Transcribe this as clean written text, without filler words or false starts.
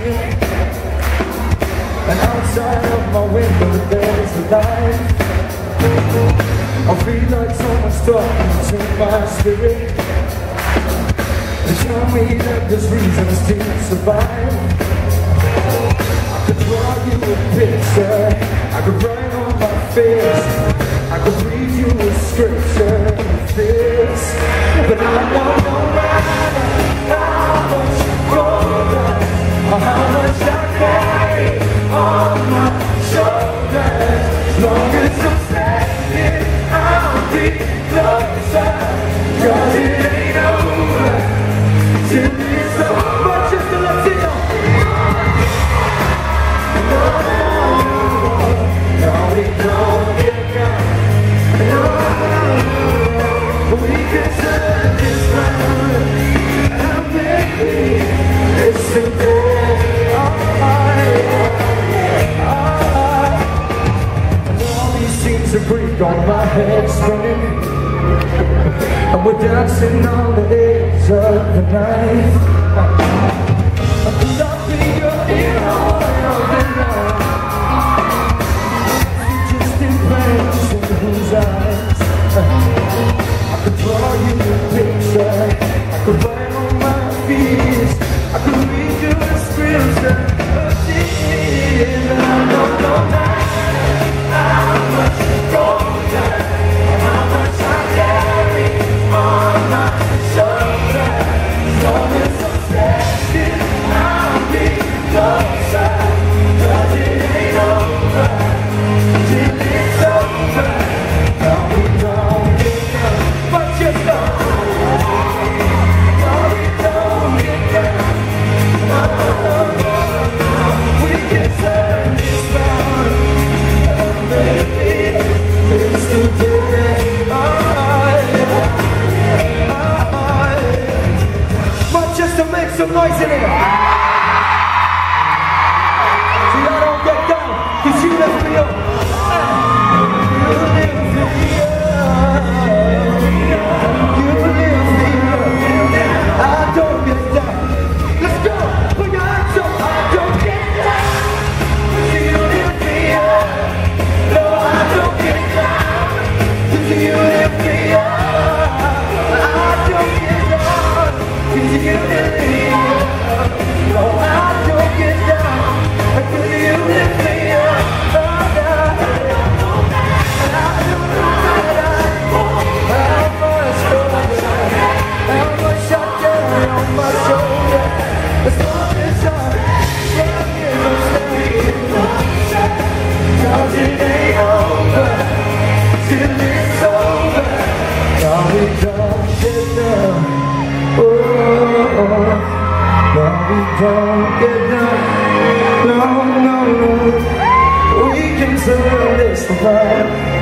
swinging, and outside of my window there's a light. I feel like someone's talking to my spirit. They tell me that there's reasons to survive. I could draw you a picture, I could write on my face, I could read you a scripture like this. But I know no matter how much colder or how much I carry on my shoulders, as long as I'm standing, I'll be closer. 'Cause it ain't over till it's over. Just to let you know. No, we don't get down. No, we can turn this round. And maybe it's simple. And all these scenes are breathe on my head spinning, and we're dancing on the edge of the night. Could I be your hero of the night? Just in place in whose eyes I could draw you a picture, I could write on my feet, I could read you a scripture of this. And I know no matter how much colder, how much I carry on my shoulders, as long as I'm standing, I'll be closer. 'Cause it ain't over till it's over. No, we don't get down, but you know. No, we don't get down. No, we can turn this round. And maybe it's today. But just to make some noise in here. See, I don't get down, 'cause you lift me up. You lift me up. You lift me up. I don't get down. Let's go. Put your hands up. I don't get down. You lift me up. No, I don't get down. 'Cause you lift me up. I don't get down. 'Cause you lift me up. No, I don't get down. 'Cause you lift me up. Don't get down, no, no, no. We can turn this around.